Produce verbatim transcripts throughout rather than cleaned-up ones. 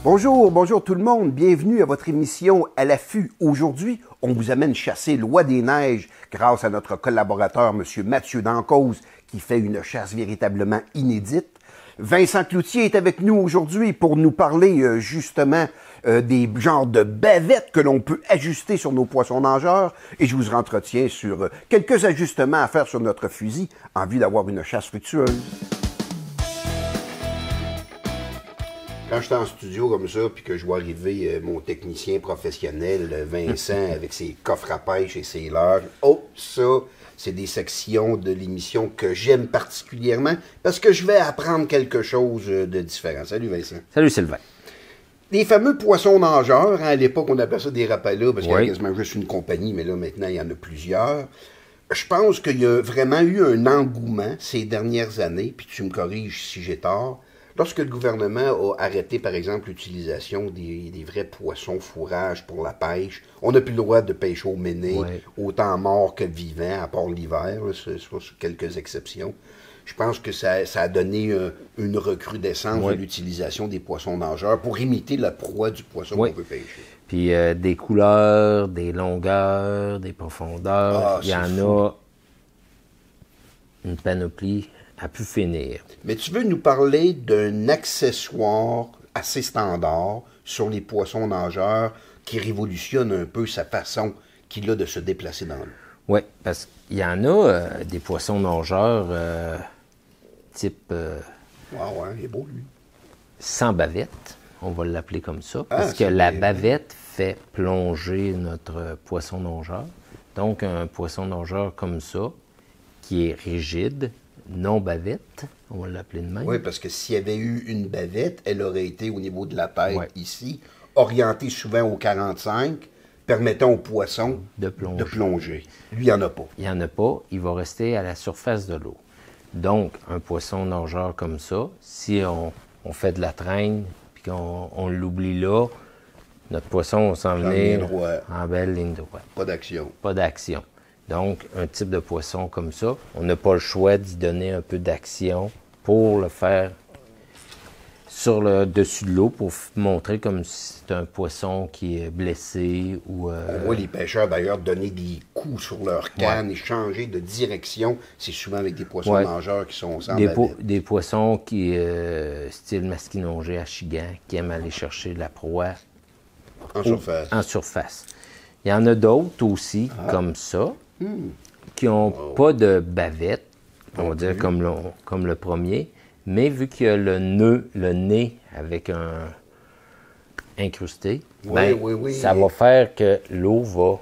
Bonjour, bonjour tout le monde. Bienvenue à votre émission À l'affût. Aujourd'hui, on vous amène chasser l'oie des neiges grâce à notre collaborateur, M. Mathieu Dancause, qui fait une chasse véritablement inédite. Vincent Cloutier est avec nous aujourd'hui pour nous parler euh, justement euh, des genres de bavettes que l'on peut ajuster sur nos poissons nageurs. Et je vous entretiens sur euh, quelques ajustements à faire sur notre fusil en vue d'avoir une chasse fructueuse. Quand je suis en studio comme ça, puis que je vois arriver euh, mon technicien professionnel, euh, Vincent, avec ses coffres à pêche et ses leurres, oh, ça, c'est des sections de l'émission que j'aime particulièrement parce que je vais apprendre quelque chose de différent. Salut Vincent. Salut Sylvain. Les fameux poissons nageurs, hein, à l'époque on appelait ça des rapalas parce qu'il y Oui. a quasiment juste une compagnie, mais là maintenant il y en a plusieurs. Je pense qu'il y a vraiment eu un engouement ces dernières années, puis tu me corriges si j'ai tort. Lorsque le gouvernement a arrêté, par exemple, l'utilisation des, des vrais poissons fourrage pour la pêche, on n'a plus le droit de pêcher au méné, Ouais. autant mort que vivant, à part l'hiver, là, c'est- c'est sur quelques exceptions. Je pense que ça, ça a donné euh, une recrudescence Ouais. de l'utilisation des poissons nageurs pour imiter la proie du poisson Ouais. qu'on veut pêcher. Puis euh, des couleurs, des longueurs, des profondeurs, Ah, il y c'est en fou. a une panoplie à pu finir. Mais tu veux nous parler d'un accessoire assez standard sur les poissons nageurs qui révolutionne un peu sa façon qu'il a de se déplacer dans l'eau. Oui, parce qu'il y en a euh, des poissons nageurs euh, type euh, Ouais, ouais, il est beau, lui. sans bavette, on va l'appeler comme ça, Ah, parce que c'est la bien. bavette fait plonger notre poisson nageur. Donc un poisson nageur comme ça, qui est rigide, non bavette, on va l'appeler de même. Oui, parce que s'il y avait eu une bavette, elle aurait été au niveau de la tête Ouais. ici, orientée souvent au quarante-cinq, permettant au poisson De plonger. de plonger. Lui, il n'y en a pas. Il n'y en a pas, il va rester à la surface de l'eau. Donc, un poisson nageur comme ça, si on, on fait de la traîne puis qu'on on l'oublie là, notre poisson va s'en S'en venir vient droit. en belle ligne droite. Pas d'action. Pas d'action. Donc, un type de poisson comme ça, on n'a pas le choix d'y donner un peu d'action pour le faire sur le dessus de l'eau pour f- montrer comme si c'est un poisson qui est blessé ou... euh, On voit les pêcheurs, d'ailleurs, donner des coups sur leur canne et changer de direction. C'est souvent avec des poissons Ouais. nageurs qui sont sans Des, po- bavette. des poissons qui, euh, style masquinongé, achigan, qui aiment aller chercher de la proie En surface. en surface. Il y en a d'autres aussi, Ah. comme ça, Hmm. qui n'ont pas de bavette, on va Non dire plus. comme le, comme le premier, mais vu qu'il y a le nœud, le nez avec un incrusté, Oui, ben, oui, oui. ça va faire que l'eau va,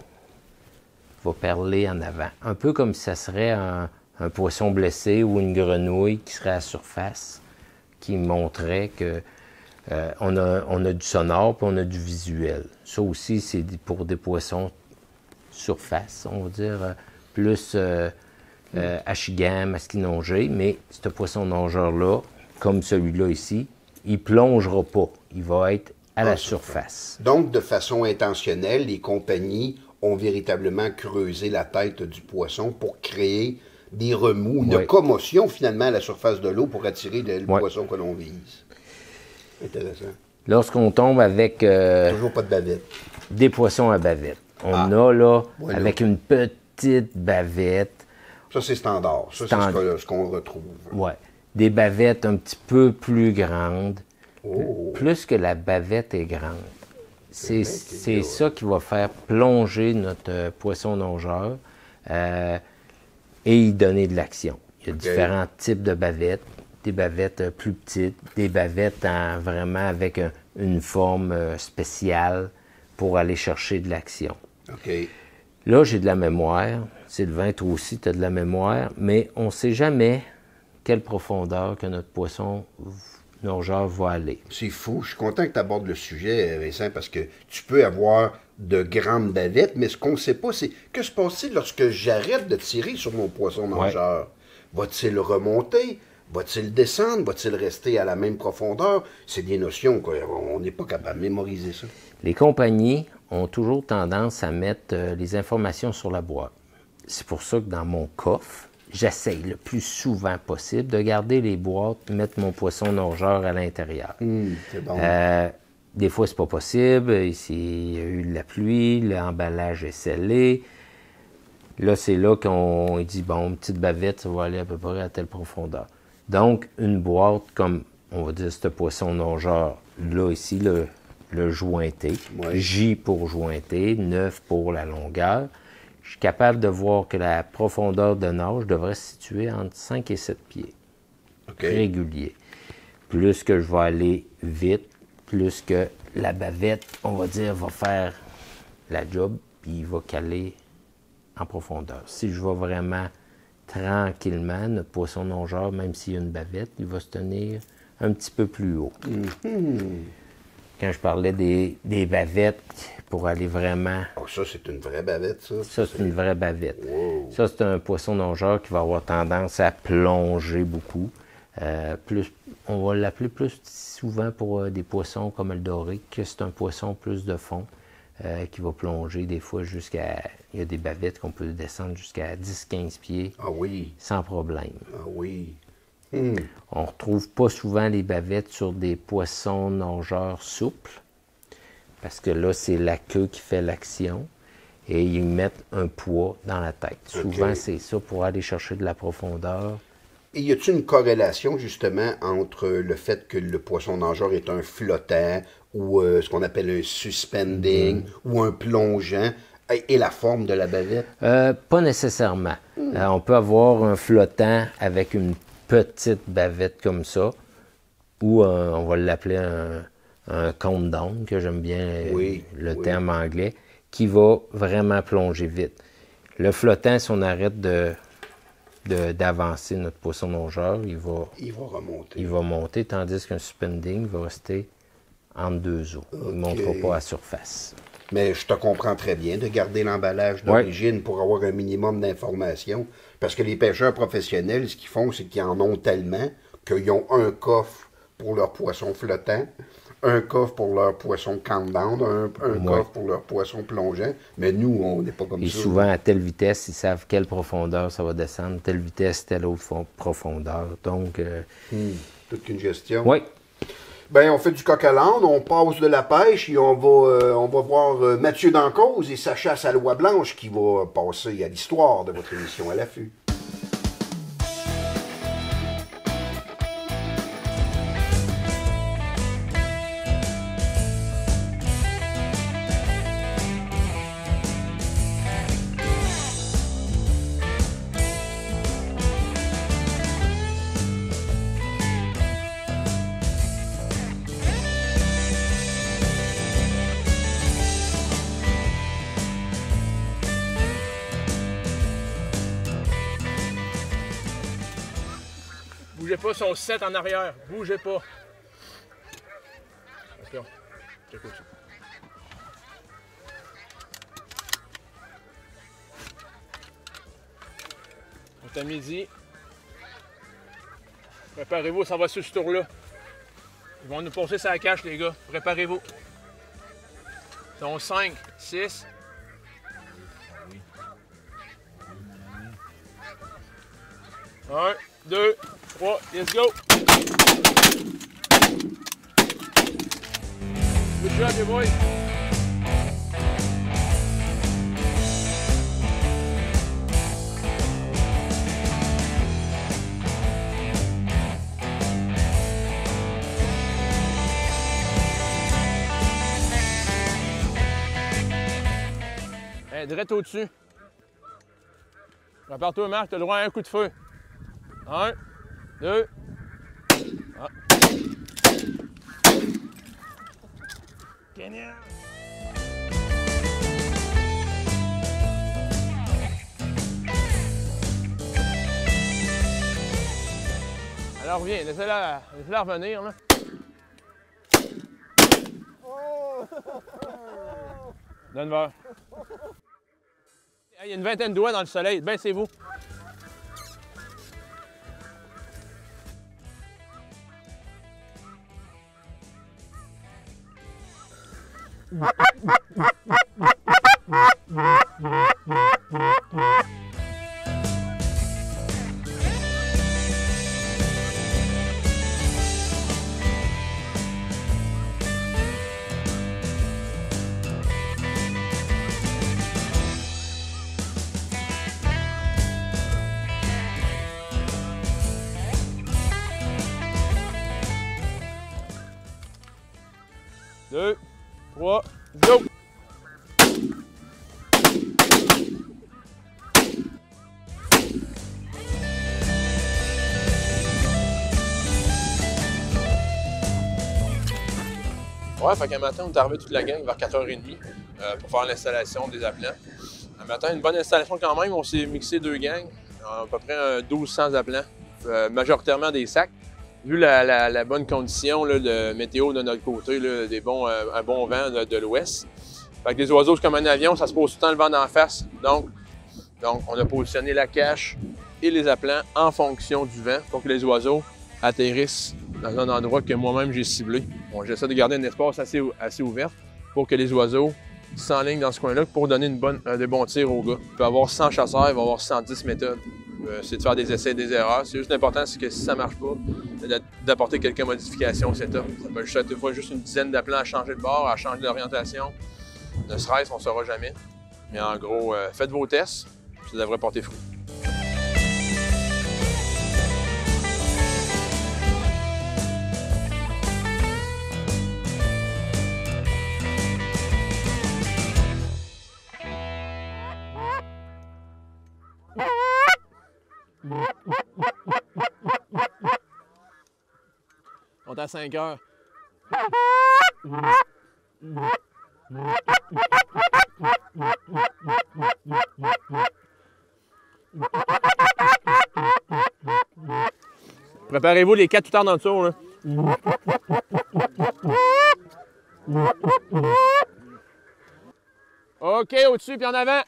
va perler en avant. Un peu comme si ça serait un, un poisson blessé ou une grenouille qui serait à la surface, qui montrait que euh, on, a, on a du sonore puis on a du visuel. Ça aussi, c'est des- pour des poissons surface, on va dire, euh, plus euh, euh, achigan, masquinongé, mais ce poisson nageur-là, comme celui-là ici, il plongera pas. Il va être à la En surface. Donc, de façon intentionnelle, les compagnies ont véritablement creusé la tête du poisson pour créer des remous, une Ouais. commotion finalement à la surface de l'eau pour attirer le, le Ouais. poisson que l'on vise. Intéressant. Lorsqu'on tombe avec euh, Toujours pas de bavette. des poissons à bavette, on Ah. a là, Voilà. avec une petite bavette, Ça, c'est standard. Ça, c'est Standard. ce que- ce qu'on retrouve. ouais, des bavettes un petit peu plus grandes, Oh. plus que la bavette est grande. C'est bien c'est qu'il y a- ça qui va faire plonger notre euh, poisson nageur euh, et y donner de l'action. Il y a Ok. différents types de bavettes, des bavettes euh, plus petites, des bavettes en- vraiment avec un- une forme euh, spéciale pour aller chercher de l'action. OK. Là, j'ai de la mémoire. Sylvain, toi aussi, tu as de la mémoire, mais on ne sait jamais quelle profondeur que notre poisson nageur va aller. C'est fou. Je suis content que tu abordes le sujet, Vincent, parce que tu peux avoir de grandes bavettes, mais ce qu'on ne sait pas, c'est que se passe-t-il lorsque j'arrête de tirer sur mon poisson nageur? Va-t-il remonter? Va-t-il descendre? Va-t-il rester à la même profondeur? C'est des notions qu'on n'est pas capable de mémoriser ça. Les compagnies ont toujours tendance à mettre euh, les informations sur la boîte. C'est pour ça que dans mon coffre, j'essaye le plus souvent possible de garder les boîtes, mettre mon poisson nageur à l'intérieur. Hum, c'est bon. Euh, des fois, c'est pas possible. Il y a eu de la pluie, l'emballage est scellé. Là, c'est là qu'on dit, bon, une petite bavette, ça va aller à peu près à telle profondeur. Donc, une boîte comme, on va dire, ce poisson nageur, là, ici, le, le jointé. Ouais. J pour jointé, neuf pour la longueur. Je suis capable de voir que la profondeur de nage devrait se situer entre cinq et sept pieds. Okay. Régulier. Plus que je vais aller vite, plus que la bavette, on va dire, va faire la job, puis il va caler en profondeur. Si je vais vraiment tranquillement, notre poisson nageur, même s'il y a une bavette, il va se tenir un petit peu plus haut. Mm-hmm. Quand je parlais des, des bavettes, pour aller vraiment... Oh, ça, c'est une vraie bavette, ça? Ça, c'est une vraie bavette. Wow. Ça, c'est un poisson nageur qui va avoir tendance à plonger beaucoup. Euh, plus, on va l'appeler plus souvent pour euh, des poissons comme le doré, que c'est un poisson plus de fond. Euh, qui va plonger des fois jusqu'à... Il y a des bavettes qu'on peut descendre jusqu'à dix à quinze pieds. Ah oui. Sans problème. Ah oui. Hmm. On ne retrouve pas souvent les bavettes sur des poissons nageurs souples, parce que là, c'est la queue qui fait l'action, et ils mettent un poids dans la tête. Okay. Souvent, c'est ça pour aller chercher de la profondeur. Et y a-t-il une corrélation, justement, entre le fait que le poisson nageur est un flottant, ou euh, ce qu'on appelle un suspending, mm-hmm. ou un plongeant, et, et la forme de la bavette? Euh, pas nécessairement. Mm. Euh, on peut avoir un flottant avec une petite bavette comme ça, ou un, on va l'appeler un, un count down, que j'aime bien oui, le oui. terme anglais, qui va vraiment plonger vite. Le flottant, si on arrête de... d'avancer notre poisson nageur, il va, il va remonter. Il va monter, tandis qu'un suspending va rester entre deux eaux. Okay. Il ne montera pas à la surface. Mais je te comprends très bien de garder l'emballage d'origine ouais. pour avoir un minimum d'informations. Parce que les pêcheurs professionnels, ce qu'ils font, c'est qu'ils en ont tellement qu'ils ont un coffre pour leur poisson flottant, un coffre pour leur poisson countdown, un, un ouais. coffre pour leur poisson plongeant. Mais nous, on n'est pas comme Et ça. Et souvent, à telle vitesse, ils savent quelle profondeur ça va descendre, telle vitesse, telle autre profondeur. Donc... Euh... Hmm. Toute une gestion. Oui. Bien, on fait du coq à l'âne, on passe de la pêche et on va, euh, on va voir euh, Mathieu Dancause et sa chasse à l'oie blanche qui va passer à l'histoire de votre émission à l'affût. Bougez pas, son set en arrière. Bougez pas. Attention. Check au-dessus. On est à midi. Préparez-vous, ça va sur ce tour-là. Ils vont nous passer sa cache, les gars. Préparez-vous. Ils sont cinq, six. un, deux, trois, let's go! Good job, les boys! Hey, direct au-dessus. Prépare-toi, Marc, t'as le droit à un coup de feu. Un, deux. Ah. Génial! Alors reviens, laissez-la laissez revenir là. Denver. Il y a une vingtaine de doigts dans le soleil, baissez-vous. Ouais, fait qu'un matin, on est arrivé toute la gang vers quatre heures trente euh, pour faire l'installation des appelants. Un matin, une bonne installation quand même. On s'est mixé deux gangs, à peu près euh, douze cents appelants, euh, majoritairement des sacs. Vu la, la, la bonne condition là, de météo de notre côté, là, des bons, euh, un bon vent de, de l'ouest. Fait que les oiseaux, c'est comme un avion, ça se pose tout le temps le vent d'en face. Donc, donc, on a positionné la cache et les appelants en fonction du vent pour que les oiseaux atterrissent dans un endroit que moi-même j'ai ciblé. Bon, j'essaie de garder un espace assez, assez ouvert pour que les oiseaux s'enlignent dans ce coin-là pour donner une bonne, euh, des bons tirs aux gars. Il peut y avoir cent chasseurs, il va y avoir cent dix méthodes. Euh, c'est de faire des essais et des erreurs. C'est juste l'important, c'est que si ça ne marche pas, d'apporter quelques modifications au setup. Ça peut juste être des fois juste une dizaine d'aplants à changer de bord, à changer d'orientation. Ne serait-ce, on ne saura jamais. Mais en gros, euh, faites vos tests, ça devrait porter fruit. On est à cinq heures. Préparez-vous les quatre tout tard dans le tour, là. OK, au-dessus puis en avant.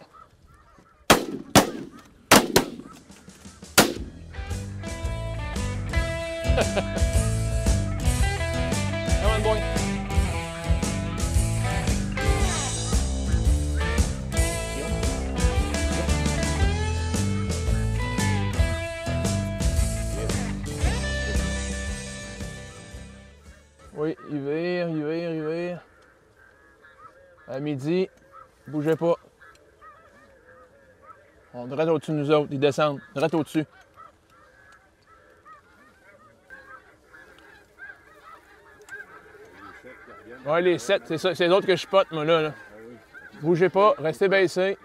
Come on, boy. Oui, il vire, il vire, il vire. À midi, bougez pas. On direct au-dessus de nous autres, ils descendent, direct au-dessus. Ouais, les sept, c'est ça, c'est les autres que je pote, moi, là, là. Bougez pas, restez baissés.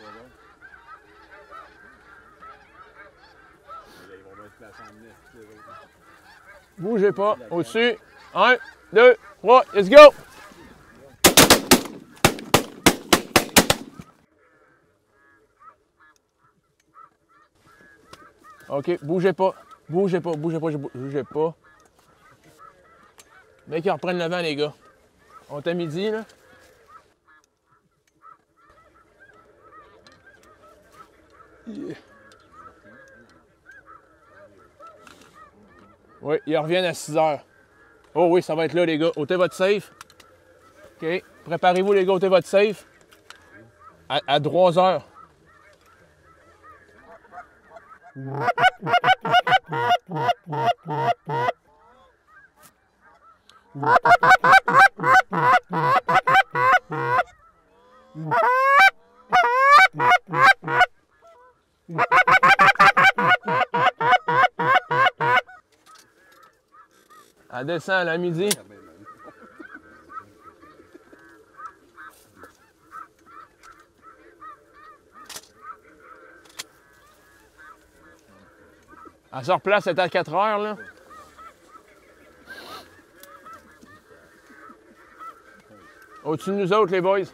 Bougez pas, au-dessus. Un, deux, trois, let's go! OK, bougez pas, bougez pas, bougez pas, bougez pas. Mais qu'ils reprennent le vent, les gars. On est à midi, là. Yeah. Oui, ils reviennent à six heures. Oh oui, ça va être là, les gars. Ôtez votre safe. OK. Préparez-vous, les gars, ôtez votre safe. À, à trois heures. Elle descend à midi. Elle se replace, c'est à quatre heures, là. Au-dessus de nous autres, les boys.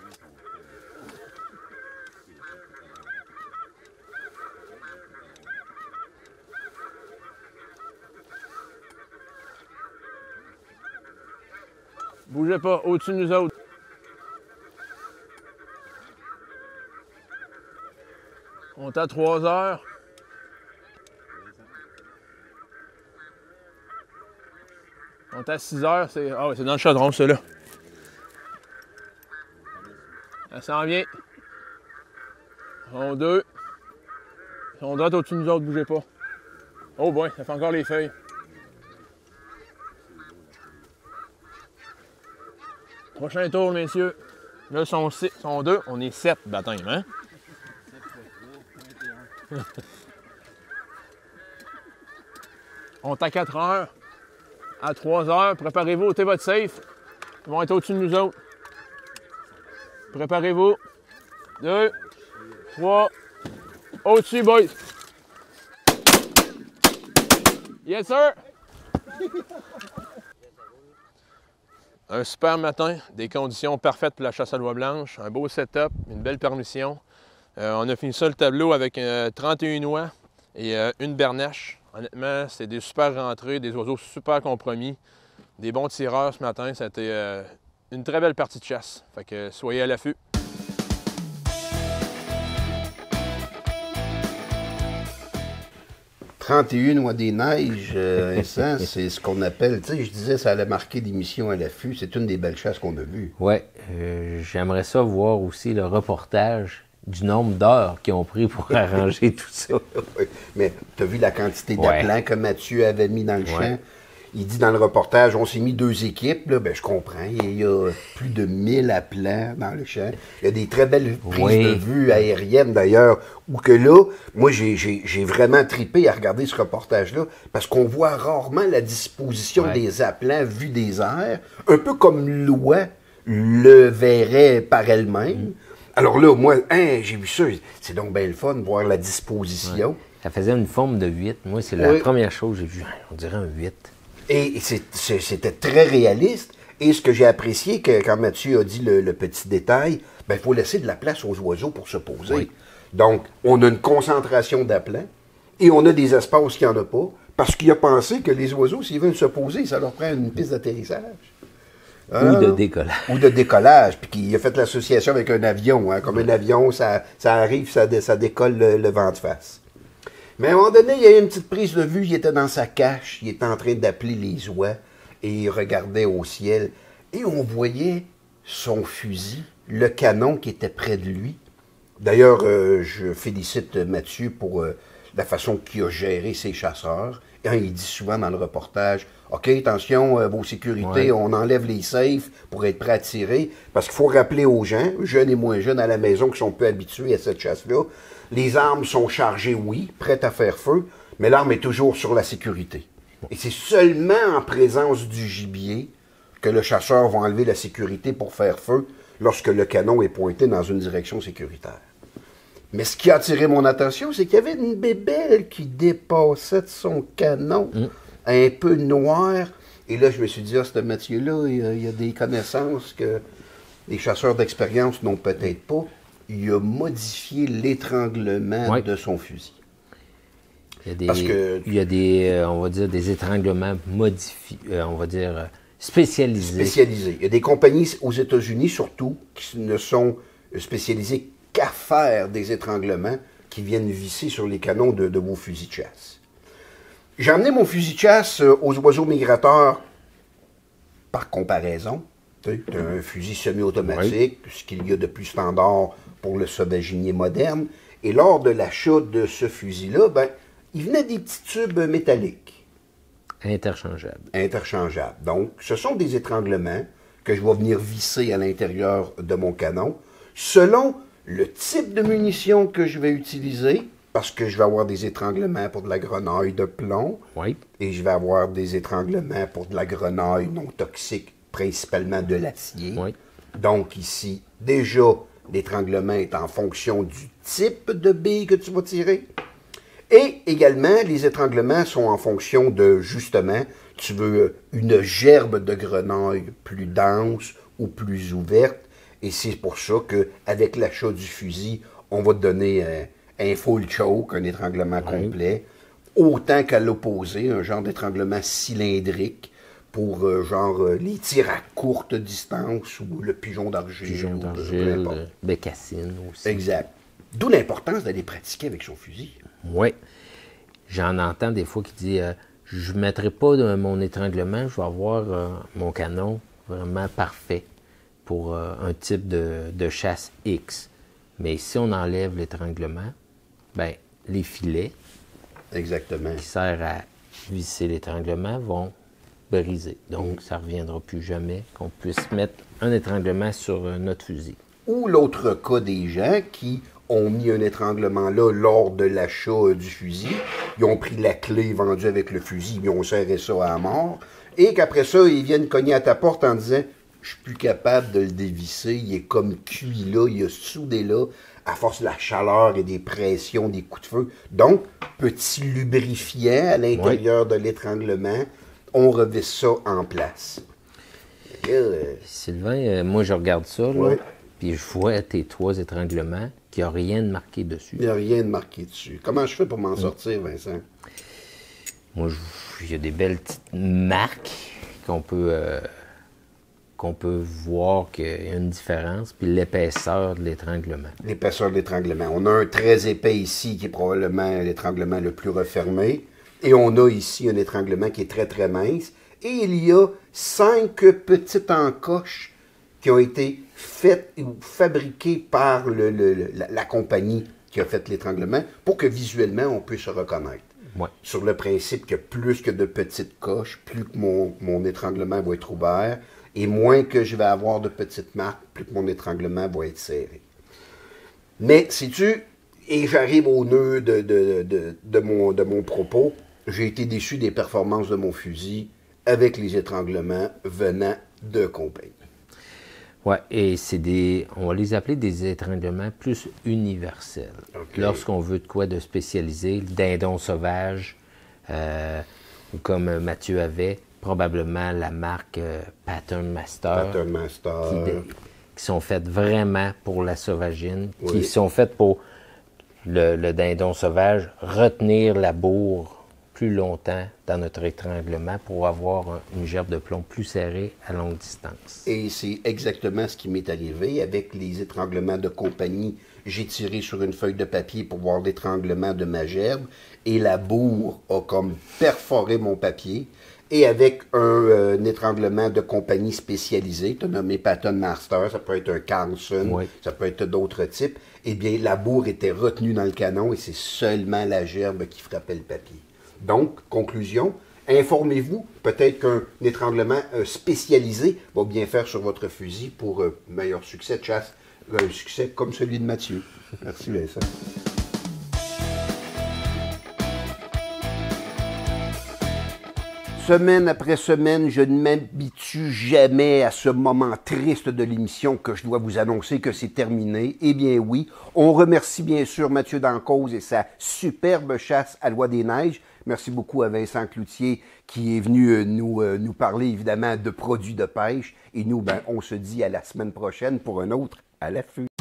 Bougez pas, au-dessus de nous autres. On est à trois heures. On est à six heures, c'est ah, ouais, c'est dans le chaudron, ça, là. Ça s'en vient. Ils sont deux. Ils sont droits au-dessus de nous autres, bougez pas. Oh boy, ça fait encore les feuilles. Prochain tour, messieurs. Là, ils sont, six, sont deux, on est sept baptêmes, hein? On est à quatre heures. À trois heures, préparez-vous, ôtez votre safe. Ils vont être au-dessus de nous autres. Préparez-vous. Deux, trois. Au-dessus, boys. Yes, sir. Un super matin, des conditions parfaites pour la chasse à l'oie blanche, un beau setup, une belle permission. Euh, on a fini ça le tableau avec euh, trente et une oies et euh, une bernache. Honnêtement, c'est des super rentrées, des oiseaux super compromis, des bons tireurs ce matin. C'était euh, une très belle partie de chasse. Fait que soyez à l'affût. trente et une oies des neiges, euh, Vincent, c'est ce qu'on appelle, tu sais, je disais, ça allait marquer l'émission à l'affût. C'est une des belles chasses qu'on a vues. Oui, euh, j'aimerais ça voir aussi le reportage du nombre d'heures qu'ils ont pris pour arranger tout ça. Oui, mais tu as vu la quantité d'aplants ouais. que Mathieu avait mis dans le champ? Ouais. Il dit dans le reportage, on s'est mis deux équipes, là, ben, je comprends, il y a plus de mille appelants dans le champ. Il y a des très belles prises oui. de vue aériennes d'ailleurs, où que là, moi j'ai, j'ai, j'ai vraiment tripé à regarder ce reportage-là, parce qu'on voit rarement la disposition ouais. des appelants vus des airs, un peu comme l'oie le verrait par elle-même. Mm. Alors là, moi, hein, j'ai vu ça, c'est donc bien le fun de voir la disposition. Ouais. Ça faisait une forme de huit. Moi, c'est la oui. première chose que j'ai vue. On dirait un huit. Et c'est, c'est, c'était très réaliste. Et ce que j'ai apprécié, que, quand Mathieu a dit le, le petit détail, ben, il faut laisser de la place aux oiseaux pour se poser. Oui. Donc, on a une concentration d'aplants et on a des espaces qu'il n'y en a pas, parce qu'il a pensé que les oiseaux, s'ils veulent se poser, ça leur prend une piste d'atterrissage. Ou de décollage. Ou de décollage. Puis qu'il a fait l'association avec un avion. Hein. Comme un avion, ça, ça arrive, ça, dé, ça décolle le, le vent de face. Mais à un moment donné, il y a eu une petite prise de vue. Il était dans sa cache. Il était en train d'appeler les oies. Et il regardait au ciel. Et on voyait son fusil, le canon qui était près de lui. D'ailleurs, euh, je félicite Mathieu pour euh, la façon qu'il a géré ses chasseurs. Et, hein, il dit souvent dans le reportage, « OK, attention, euh, vos sécurités, ouais. on enlève les safes pour être prêt à tirer. » Parce qu'il faut rappeler aux gens, jeunes et moins jeunes à la maison, qui sont peu habitués à cette chasse-là, les armes sont chargées, oui, prêtes à faire feu, mais l'arme est toujours sur la sécurité. Et c'est seulement en présence du gibier que le chasseur va enlever la sécurité pour faire feu lorsque le canon est pointé dans une direction sécuritaire. Mais ce qui a attiré mon attention, c'est qu'il y avait une bébelle qui dépassait de son canon, mmh. un peu noire. Et là, je me suis dit, ah, ce Mathieu-là, il, il y a des connaissances que les chasseurs d'expérience n'ont peut-être pas. Il a modifié l'étranglement oui. de son fusil. Il y a des, Parce que, il y a des euh, on va dire, des étranglements modifiés, euh, on va dire, euh, spécialisés. Spécialisés. Il y a des compagnies aux États-Unis, surtout, qui ne sont spécialisées qu'à faire des étranglements qui viennent visser sur les canons de, de vos fusils de chasse. J'ai emmené mon fusil de chasse aux oiseaux migrateurs par comparaison. Tu as un fusil semi-automatique, oui. ce qu'il y a de plus standard pour le sauvaginier moderne. Et lors de l'achat de ce fusil-là, ben, il venait des petits tubes métalliques. Interchangeables. Interchangeables. Donc, ce sont des étranglements que je vais venir visser à l'intérieur de mon canon, selon le type de munition que je vais utiliser, parce que je vais avoir des étranglements pour de la grenaille de plomb, oui. et je vais avoir des étranglements pour de la grenaille non toxique, principalement de l'acier. Oui. Donc ici, déjà, l'étranglement est en fonction du type de bille que tu vas tirer. Et également, les étranglements sont en fonction de, justement, tu veux une gerbe de grenaille plus dense ou plus ouverte. Et c'est pour ça qu'avec l'achat du fusil, on va te donner un, un full choke, un étranglement oui. complet, autant qu'à l'opposé, un genre d'étranglement cylindrique pour euh, genre euh, les tirs à courte distance ou le pigeon d'argile. Pigeon d'argile, euh, bécassine aussi. Exact. D'où l'importance d'aller pratiquer avec son fusil. Oui. J'en entends des fois qui disent euh, je ne mettrai pas de mon étranglement, je vais avoir euh, mon canon vraiment parfait pour euh, un type de, de chasse X. Mais si on enlève l'étranglement, ben les filets Exactement. qui servent à visser l'étranglement vont briser. Donc, mmh. ça ne reviendra plus jamais qu'on puisse mettre un étranglement sur euh, notre fusil. Ou l'autre cas des gens qui ont mis un étranglement là lors de l'achat euh, du fusil. Ils ont pris la clé vendue avec le fusil, ils ont serré ça à mort. Et qu'après ça, ils viennent cogner à ta porte en disant « Je suis plus capable de le dévisser, il est comme cuit là, il est soudé là, à force de la chaleur et des pressions, des coups de feu. » Donc, petit lubrifiant à l'intérieur oui. de l'étranglement, on revisse ça en place. Là, euh, Sylvain, euh, moi, je regarde ça, là, Ouais. puis je vois tes trois étranglements, qu'il n'y a rien de marqué dessus. il n'y a rien de marqué dessus. Comment je fais pour m'en sortir, Vincent? Moi, je- il y a des belles petites marques qu'on peut, euh, qu'on peut voir qu'il y a une différence, puis l'épaisseur de l'étranglement. L'épaisseur de l'étranglement. On a un très épais ici, qui est probablement l'étranglement le plus refermé. Et on a ici un étranglement qui est très, très mince. Et il y a cinq petites encoches qui ont été faites ou fabriquées par le- le- le- la, la compagnie qui a fait l'étranglement pour que visuellement, on puisse se reconnaître. Ouais. Sur le principe que plus que de petites coches, plus que mon, mon étranglement va être ouvert, et moins que je vais avoir de petites marques, plus que mon étranglement va être serré. Mais, sais-tu, et j'arrive au nœud de, de, de, de mon, de mon propos, j'ai été déçu des performances de mon fusil avec les étranglements venant de compagnie. Oui, et c'est des, on va les appeler des étranglements plus universels. OK. Lorsqu'on veut de quoi de spécialisé, le dindon sauvage, euh, ou comme Mathieu avait, probablement la marque euh, Pattern Master, Pattern Master. qui, de- qui sont faites vraiment pour la sauvagine, Oui. qui sont faites pour le, le dindon sauvage, retenir la bourre plus longtemps dans notre étranglement pour avoir un- une gerbe de plomb plus serrée à longue distance. Et c'est exactement ce qui m'est arrivé avec les étranglements de compagnie. J'ai tiré sur une feuille de papier pour voir l'étranglement de ma gerbe et la bourre a comme perforé mon papier. Et avec un, euh, un étranglement de compagnie spécialisé, tu as nommé Pattern Master, ça peut être un Carlson, Oui. ça peut être d'autres types, eh bien la bourre était retenue dans le canon et c'est seulement la gerbe qui frappait le papier. Donc, conclusion, informez-vous, peut-être qu'un étranglement euh, spécialisé va bien faire sur votre fusil pour euh, meilleur succès de chasse, un succès comme celui de Mathieu. Merci Vincent. Semaine après semaine, je ne m'habitue jamais à ce moment triste de l'émission que je dois vous annoncer que c'est terminé. Eh bien oui, on remercie bien sûr Mathieu Dancause et sa superbe chasse à Loi des Neiges. Merci beaucoup à Vincent Cloutier qui est venu euh, nous, euh, nous parler évidemment de produits de pêche. Et nous, ben, on se dit à la semaine prochaine pour un autre à l'affût.